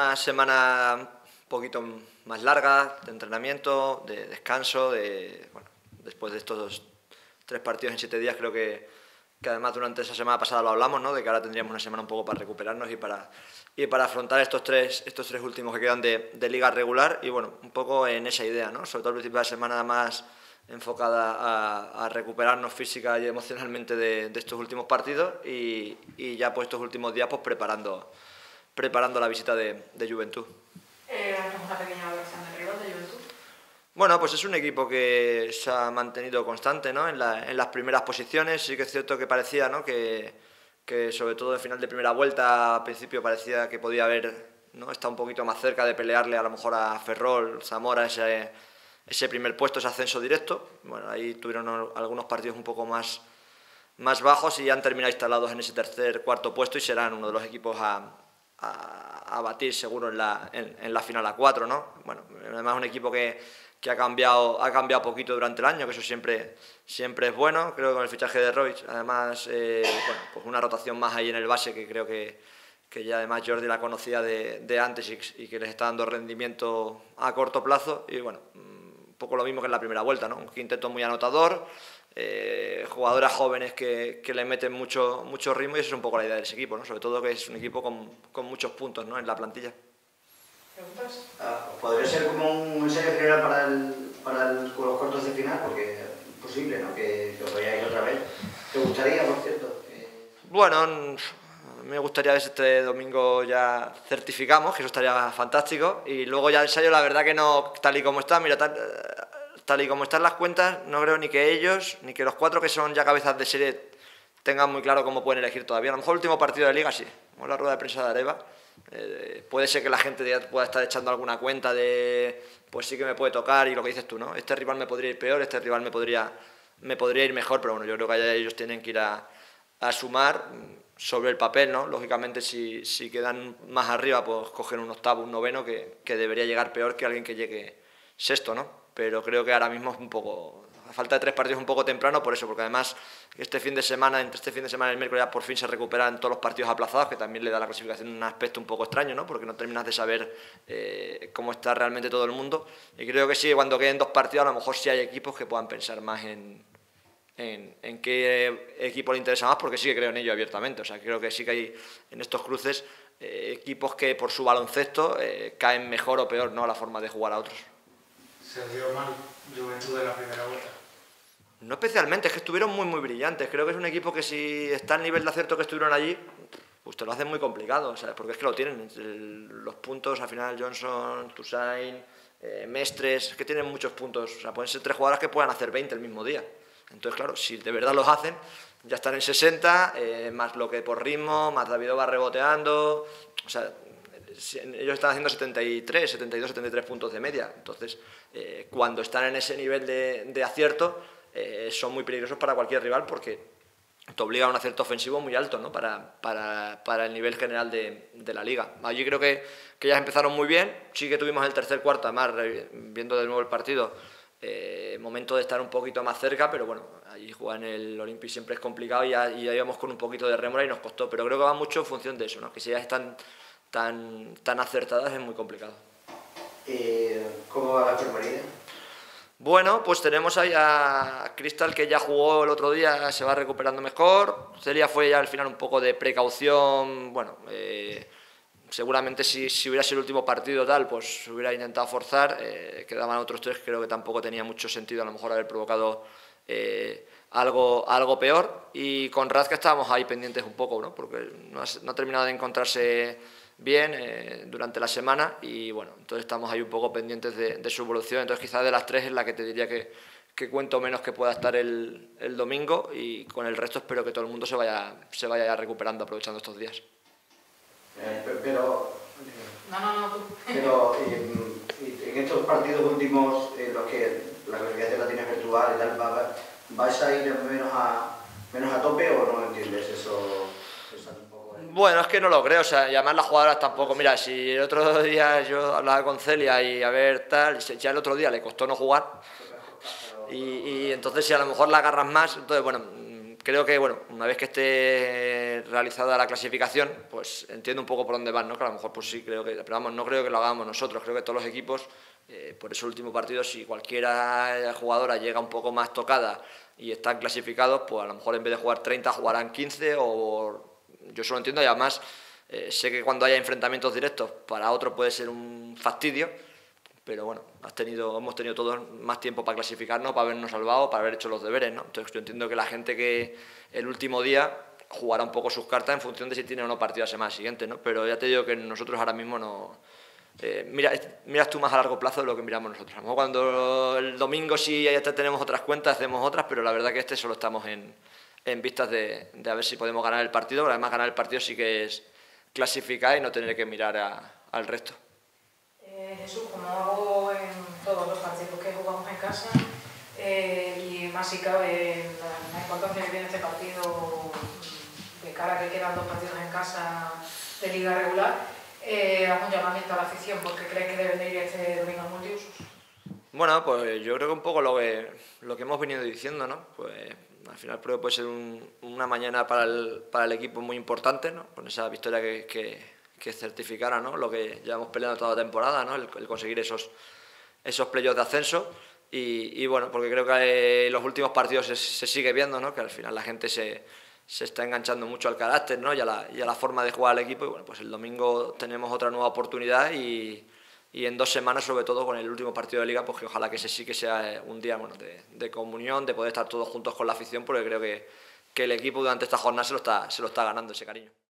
una semana un poquito más larga de entrenamiento, de descanso, bueno, después de estos 3 partidos en 7 días creo que además durante esa semana pasada lo hablamos, ¿no? De que ahora tendríamos una semana un poco para recuperarnos y para afrontar estos tres últimos que quedan de liga regular y bueno, un poco en esa idea, ¿no? Sobre todo el principio de la semana más enfocada a recuperarnos física y emocionalmente de estos últimos partidos y ya pues estos últimos días pues preparando la visita de Juventud. Una pequeña versión del rival de Juventud. Bueno, pues es un equipo que se ha mantenido constante, ¿no? en las primeras posiciones. Sí que es cierto que parecía, ¿no? que sobre todo en final de primera vuelta, al principio parecía que podía haber, ¿no? Está un poquito más cerca de pelearle a lo mejor a Ferrol, Zamora, ese primer puesto, ese ascenso directo. Bueno, ahí tuvieron algunos partidos un poco más bajos y ya han terminado instalados en ese tercer, cuarto puesto y serán uno de los equipos a batir seguro en la final a 4, ¿no? Bueno, además un equipo que ha cambiado poquito durante el año, que eso siempre es bueno. Creo que con el fichaje de Roig, además, bueno, pues una rotación más ahí en el base que creo que ya además Jordi la conocía de antes y que les está dando rendimiento a corto plazo y bueno, un poco lo mismo que en la primera vuelta, ¿no? Un quinteto muy anotador, jugadoras jóvenes que le meten mucho ritmo y esa es un poco la idea de ese equipo, ¿no? Sobre todo que es un equipo con muchos puntos, ¿no? En la plantilla. ¿Preguntas? ¿Podría ser como un ensayo general para los cuartos de final? Porque es posible, ¿no? Que os vayáis otra vez. ¿Te gustaría, por cierto? Bueno, me gustaría ver si este domingo ya certificamos, que eso estaría fantástico. Y luego ya el ensayo, la verdad que no, tal y como está, mira, tal y como están las cuentas, no creo ni que ellos, ni que los 4 que son ya cabezas de serie tengan muy claro cómo pueden elegir todavía. A lo mejor el último partido de Liga sí, como la rueda de prensa de Areva. Puede ser que la gente ya pueda estar echando alguna cuenta de pues sí que me puede tocar y lo que dices tú, ¿no? Este rival me podría ir peor, este rival me podría ir mejor, pero bueno, yo creo que allá ellos tienen que ir a sumar sobre el papel, ¿no? Lógicamente si quedan más arriba pues cogen un octavo, un noveno que debería llegar peor que alguien que llegue sexto, ¿no? Pero creo que ahora mismo es un poco, a falta de 3 partidos un poco temprano por eso, porque además entre este fin de semana y el miércoles ya por fin se recuperan todos los partidos aplazados, que también le da a la clasificación un aspecto un poco extraño, ¿no? Porque no terminas de saber cómo está realmente todo el mundo. Y creo que sí, cuando queden 2 partidos a lo mejor sí hay equipos que puedan pensar más en qué equipo le interesa más, porque sí que creo en ello abiertamente. O sea, creo que sí que hay en estos cruces equipos que por su baloncesto caen mejor o peor, ¿no? A la forma de jugar a otros. ¿Se vio mal Juventud en la primera vuelta? No especialmente, es que estuvieron muy brillantes. Creo que es un equipo que si está al nivel de acierto que estuvieron allí, pues te lo hacen muy complicado, ¿sabes? Porque es que lo tienen. Los puntos, al final Johnson, Toussaint, Mestres, que tienen muchos puntos. O sea, pueden ser 3 jugadoras que puedan hacer 20 el mismo día. Entonces, claro, si de verdad los hacen, ya están en 60, más lo que por ritmo, más Davidova reboteando. O sea, ellos están haciendo 72, 73 puntos de media. Entonces, cuando están en ese nivel de acierto, son muy peligrosos para cualquier rival porque te obliga a un acierto ofensivo muy alto, ¿no? para el nivel general de la liga. Allí creo que ya empezaron muy bien. Sí que tuvimos el tercer cuarto, además, viendo de nuevo el partido, momento de estar un poquito más cerca, pero bueno, allí jugar en el Olympic siempre es complicado y ya íbamos con un poquito de rémora y nos costó. Pero creo que va mucho en función de eso, ¿no? Que si ya están tan acertadas es muy complicado. ¿Cómo va la enfermería? Bueno, pues tenemos ahí a Cristal, que ya jugó el otro día, se va recuperando mejor. Celia fue ya al final un poco de precaución. Bueno, seguramente si hubiera sido el último partido tal, pues hubiera intentado forzar. Quedaban otros 3, creo que tampoco tenía mucho sentido a lo mejor haber provocado algo peor. Y con Razka estábamos ahí pendientes un poco, ¿no? Porque no ha terminado de encontrarse bien durante la semana y bueno, entonces estamos ahí un poco pendientes de su evolución. Entonces quizás de las 3 es la que te diría que cuento menos que pueda estar el domingo, y con el resto espero que todo el mundo se vaya ya recuperando aprovechando estos días. Pero No, tú. Pero en estos partidos últimos, los que la clasificación la tienes virtual y tal, ¿vais a ir menos a tope o no entiendes eso? Bueno, es que no lo creo, o sea, y además las jugadoras tampoco. Mira, si el otro día yo hablaba con Celia y a ver tal, ya el otro día le costó no jugar y entonces si a lo mejor la agarras más, entonces bueno, creo que, bueno, una vez que esté realizada la clasificación, pues entiendo un poco por dónde van, ¿no? Que a lo mejor pues sí, creo que, pero vamos, no creo que lo hagamos nosotros, creo que todos los equipos, por ese último partido, si cualquiera jugadora llega un poco más tocada y están clasificados, pues a lo mejor en vez de jugar 30 jugarán 15 o yo eso lo entiendo y además sé que cuando haya enfrentamientos directos para otro puede ser un fastidio, pero bueno, hemos tenido todos más tiempo para clasificarnos, para habernos salvado, para haber hecho los deberes, ¿no? Entonces yo entiendo que la gente que el último día jugará un poco sus cartas en función de si tiene o no partido la semana siguiente, ¿no? Pero ya te digo que nosotros ahora mismo no... miras tú más a largo plazo de lo que miramos nosotros. A lo mejor cuando el domingo sí ya tenemos otras cuentas, hacemos otras, pero la verdad que solo estamos en vistas de a ver si podemos ganar el partido, pero además ganar el partido sí que es clasificar y no tener que mirar al resto. Jesús, como hago en todos los partidos que jugamos en casa, y más si cabe la importancia que tiene este partido de cara a que quedan 2 partidos en casa de liga regular, hago un llamamiento a la afición porque crees que deben de ir este domingo al multiusos. Bueno, pues yo creo que un poco lo que hemos venido diciendo, ¿no? Pues al final creo que puede ser una mañana para el equipo muy importante, ¿no? Con esa victoria que certificara, ¿no? Lo que llevamos peleando toda la temporada, ¿no? El conseguir esos playoffs de ascenso y bueno, porque creo que en los últimos partidos se sigue viendo, ¿no? Que al final la gente se está enganchando mucho al carácter, ¿no? y a la forma de jugar al equipo y bueno, pues el domingo tenemos otra nueva oportunidad y en 2 semanas, sobre todo con el último partido de Liga, pues que ojalá que ese sí que sea un día bueno, de comunión, de poder estar todos juntos con la afición, porque creo que el equipo durante esta jornada se lo está ganando ese cariño.